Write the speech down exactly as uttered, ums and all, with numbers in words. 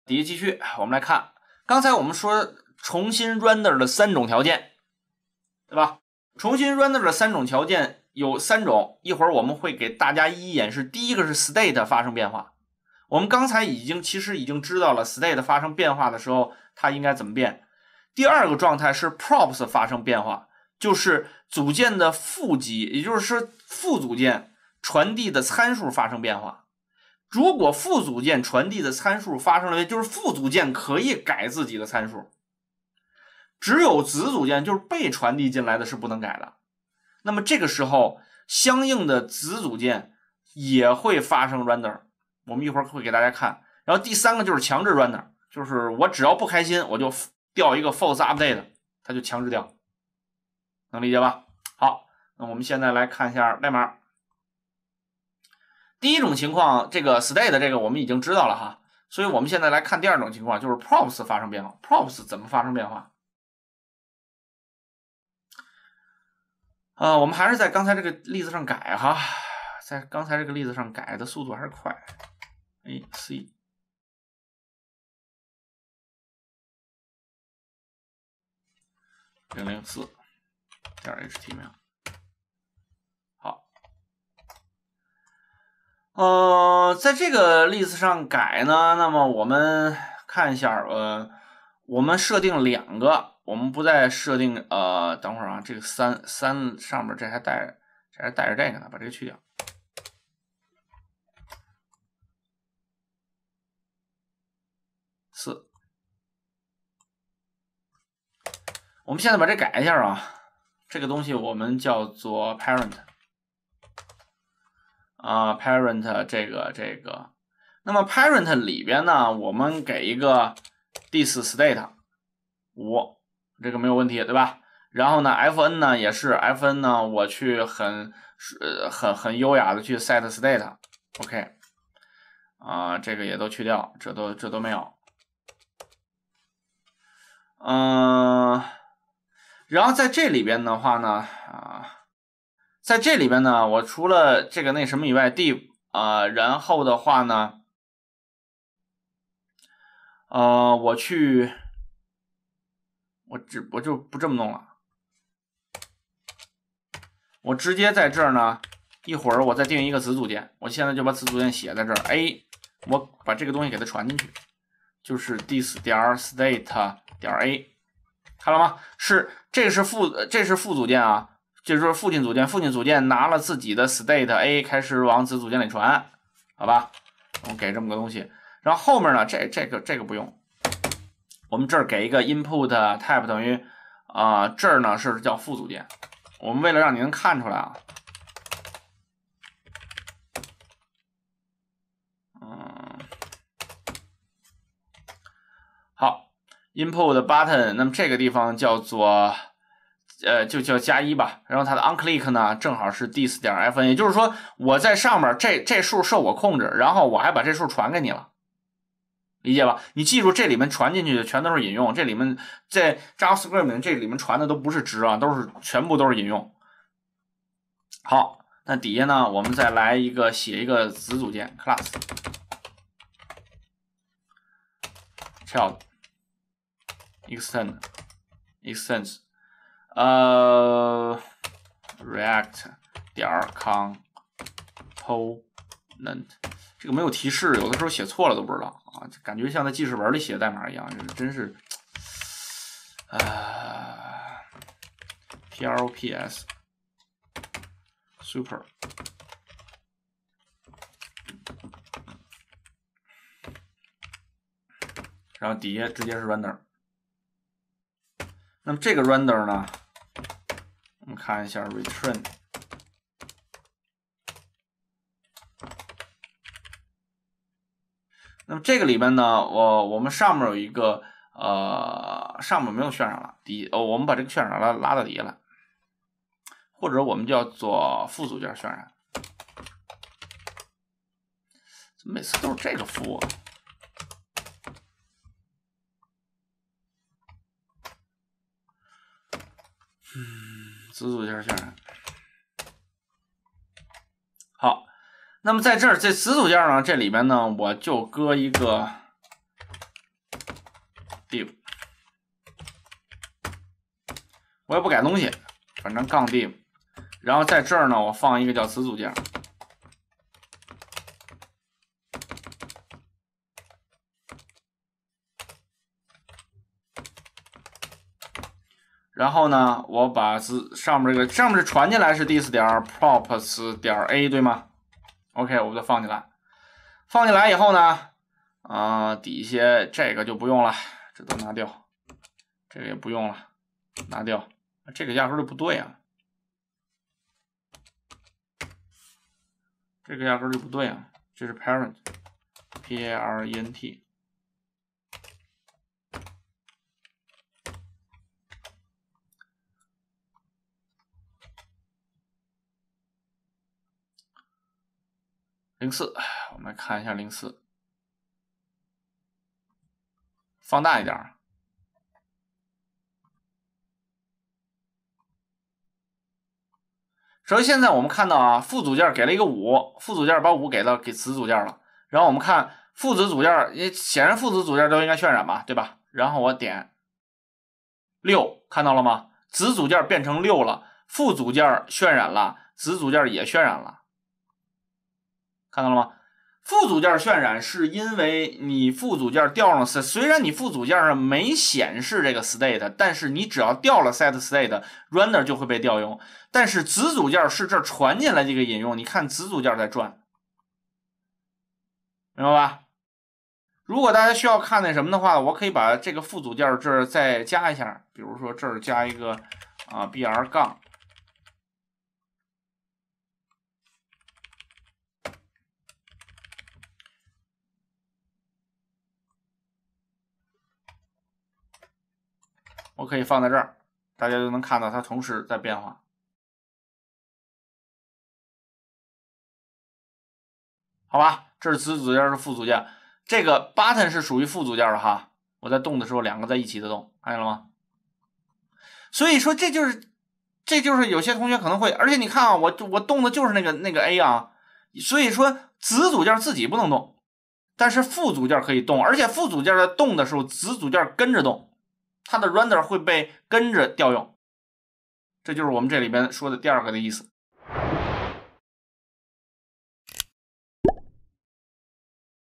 底下继续，我们来看，刚才我们说重新 render 的三种条件，对吧？重新 render 的三种条件有三种，一会儿我们会给大家一一演示。第一个是 state 发生变化，我们刚才已经其实已经知道了 state 发生变化的时候它应该怎么变。第二个状态是 props 发生变化，就是组件的负极，也就是说副组件传递的参数发生变化。如果副组件传递的参数发生了，就是副组件可以改自己的参数，只有子组件就是被传递进来的是不能改的。那么这个时候相应的子组件也会发生 render， 我们一会儿会给大家看。然后第三个就是强制 render， 就是我只要不开心我就调一个 false update， 它就强制掉，能理解吧？好，那我们现在来看一下代码。第一种情况，这个 state 这个我们已经知道了哈，所以我们现在来看第二种情况，就是 props 发生变化。props 怎么发生变化？呃，我们还是在刚才这个例子上改哈，在刚才这个例子上改的速度还是快。A C 零零四点 H T M L。好，呃，在这个例子上改呢，那么我们看一下，呃，我们设定两个，我们不再设定，呃，等会儿啊，这个三三上面这还带这还带着这个呢，把这个去掉。四，我们现在把这改一下啊，这个东西我们叫做 parent 啊 ，parent 这个这个，那么 parent 里边呢，我们给一个 this state 五，这个没有问题，对吧？然后呢 ，fn 呢也是 fn 呢，我去很呃很很优雅的去 set state，OK， 啊，这个也都去掉，这都这都没有。嗯、呃，然后在这里边的话呢，啊，在这里边呢，我除了这个那什么以外 ，div 啊、呃，然后的话呢，呃，我去，我只我就不这么弄了，我直接在这儿呢，一会儿我再定一个子组件，我现在就把子组件写在这儿 ，a， 我把这个东西给它传进去，就是 this 点 state 点 a。看了吗？是，这是副，这是副组件啊，这就是父亲组件。父亲组件拿了自己的 state a 开始往子组件里传，好吧？我给这么个东西，然后后面呢，这这个这个不用，我们这儿给一个 input type 等于啊、呃，这儿呢是叫副组件。我们为了让你能看出来啊，嗯，好。input button， 那么这个地方叫做，呃，就叫加一吧。然后它的 onClick 呢，正好是 this 点 fn， 也就是说我在上面这这数受我控制，然后我还把这数传给你了，理解吧？你记住，这里面传进去的全都是引用，这里面在 JavaScript 这里面传的都不是值啊，都是全部都是引用。好，那底下呢，我们再来一个写一个子组件 class child。extend extends 呃 react 点 component， 这个没有提示，有的时候写错了都不知道啊，感觉像在记事本里写代码一样，这真是呃 props super， 然后底下直接是 render。那么这个 render 呢，我们看一下 return。那么这个里面呢，我我们上面有一个呃，上面没有渲染了，底哦，我们把这个渲染拉拉到底下来，或者我们叫做副组件渲染。怎么每次都是这个副啊？嗯，子组件渲染。好，那么在这儿这子组件呢，这里边呢，我就搁一个我也不改东西，反正杠 div， 然后在这儿呢，我放一个叫子组件。然后呢，我把子上面这个上面传进来是 dis 点 props 点 a 对吗 ？OK， 我就放进来。放进来以后呢，啊、呃，底下这个就不用了，这都拿掉，这个也不用了，拿掉，这个压根就不对啊，这个压根就不对啊，这是 parent，p a r e n t。零四，我们来看一下零四，放大一点。首先，现在我们看到啊，父组件给了一个五，父组件把五给到给子组件了。然后我们看父子组件，也显然父子组件都应该渲染吧，对吧？然后我点六，看到了吗？子组件变成六了，父组件渲染了，子组件也渲染了。看到了吗？副组件渲染是因为你副组件调上 state， 虽然你副组件上没显示这个 state， 但是你只要调了 set state，render 就会被调用。但是子组件是这儿传进来这个引用，你看子组件在转，明白吧？如果大家需要看那什么的话，我可以把这个副组件这儿再加一下，比如说这儿加一个啊 br 杠。我可以放在这儿，大家就能看到它同时在变化。好吧，这是子组件是副组件，这个 button 是属于副组件的哈。我在动的时候，两个在一起的动，看见了吗？所以说这就是，这就是有些同学可能会，而且你看啊，我我动的就是那个那个 A 啊，所以说子组件自己不能动，但是副组件可以动，而且副组件在动的时候，子组件跟着动。它的 render 会被跟着调用，这就是我们这里边说的第二个的意思。